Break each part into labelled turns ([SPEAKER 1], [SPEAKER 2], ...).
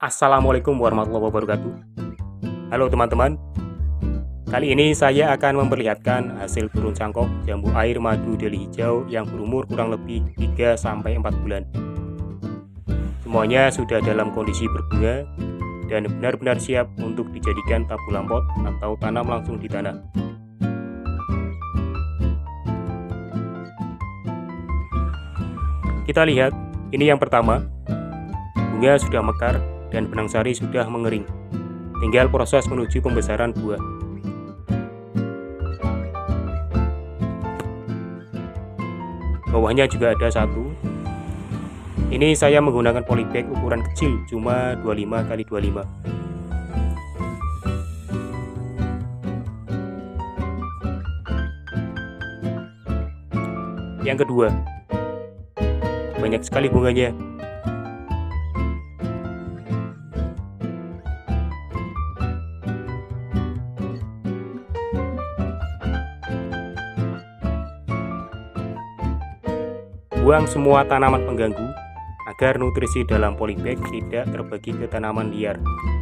[SPEAKER 1] Assalamualaikum warahmatullahi wabarakatuh. Halo teman-teman, kali ini saya akan memperlihatkan hasil turun cangkok jambu air madu deli hijau yang berumur kurang lebih 3-4 bulan. Semuanya sudah dalam kondisi berbunga dan benar-benar siap untuk dijadikan tabu lampot atau tanam langsung di tanah. Kita lihat, ini yang pertama, bunga sudah mekar dan benang sari sudah mengering. Tinggal proses menuju pembesaran buah. Bawahnya juga ada satu. Ini saya menggunakan polybag ukuran kecil, cuma 25 x 25. Yang kedua, banyak sekali bunganya. Buang semua tanaman pengganggu agar nutrisi dalam polybag tidak terbagi ke tanaman liar.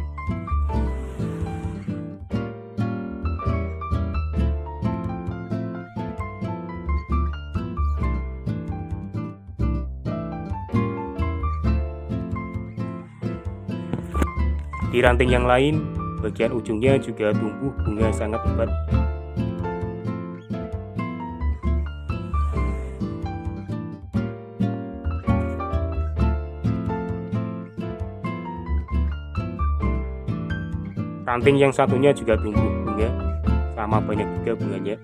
[SPEAKER 1] Di ranting yang lain, bagian ujungnya juga tumbuh bunga sangat lebat. Ranting yang satunya juga tumbuh bunga, sama banyak juga bunganya.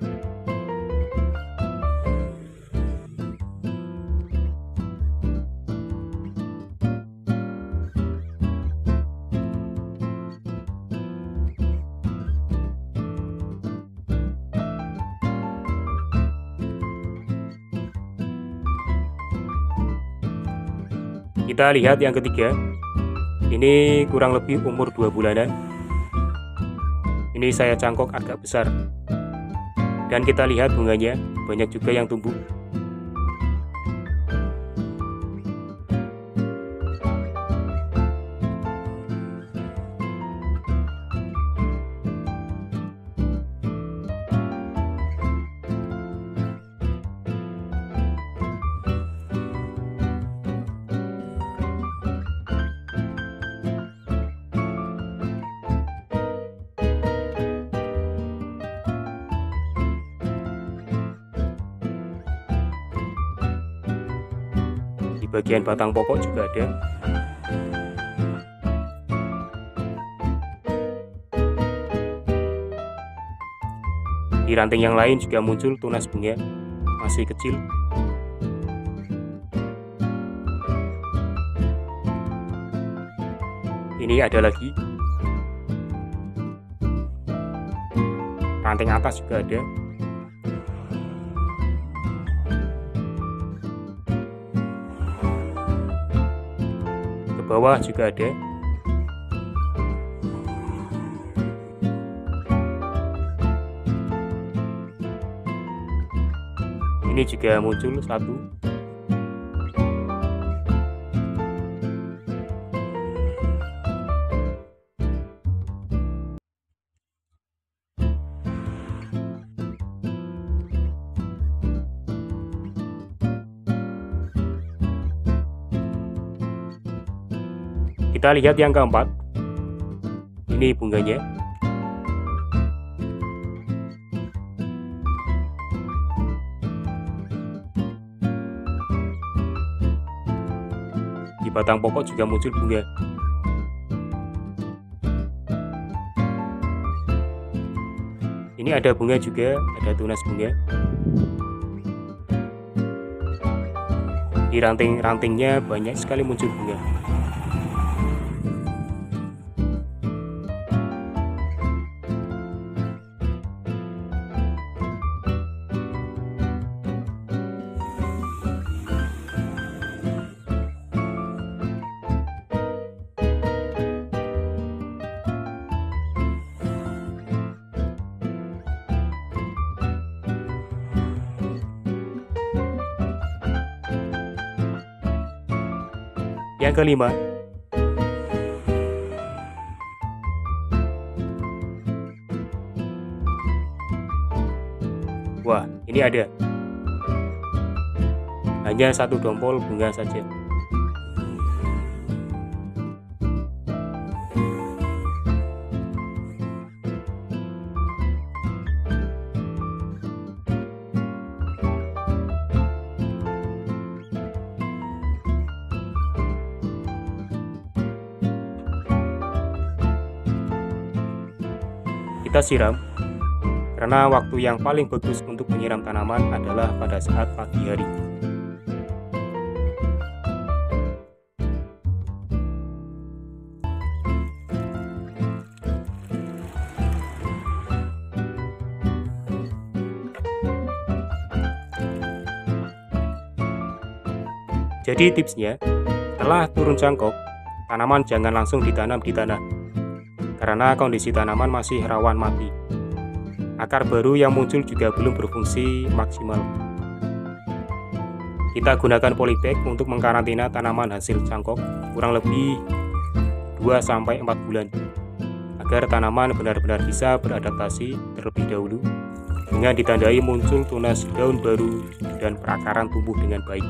[SPEAKER 1] Kita lihat yang ketiga, ini kurang lebih umur 2 bulanan. Ini saya cangkok agak besar, dan kita lihat bunganya banyak juga yang tumbuh. Bagian batang pokok juga ada. Di ranting yang lain juga muncul tunas bunga, masih kecil. Ini ada lagi. Ranting atas juga ada. Bawah juga ada. Ini juga muncul satu. Kita lihat yang keempat. Ini bunganya. Di batang pokok juga muncul bunga. Ini ada bunga juga, ada tunas bunga. Di ranting-rantingnya banyak sekali muncul bunga. Yang kelima, Ini ada hanya satu dompol bunga saja. Kita siram, karena waktu yang paling bagus untuk menyiram tanaman adalah pada saat pagi hari. Jadi tipsnya, setelah turun cangkok, tanaman jangan langsung ditanam di tanah, karena kondisi tanaman masih rawan mati. Akar baru yang muncul juga belum berfungsi maksimal. Kita gunakan polybag untuk mengkarantina tanaman hasil cangkok kurang lebih 2-4 bulan, agar tanaman benar-benar bisa beradaptasi terlebih dahulu dengan ditandai muncul tunas daun baru dan perakaran tumbuh dengan baik.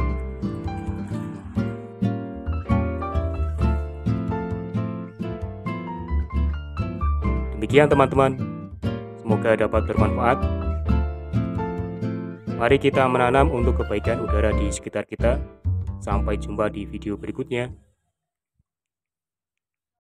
[SPEAKER 1] Demikian teman-teman, semoga dapat bermanfaat. Mari kita menanam untuk kebaikan udara di sekitar kita. Sampai jumpa di video berikutnya.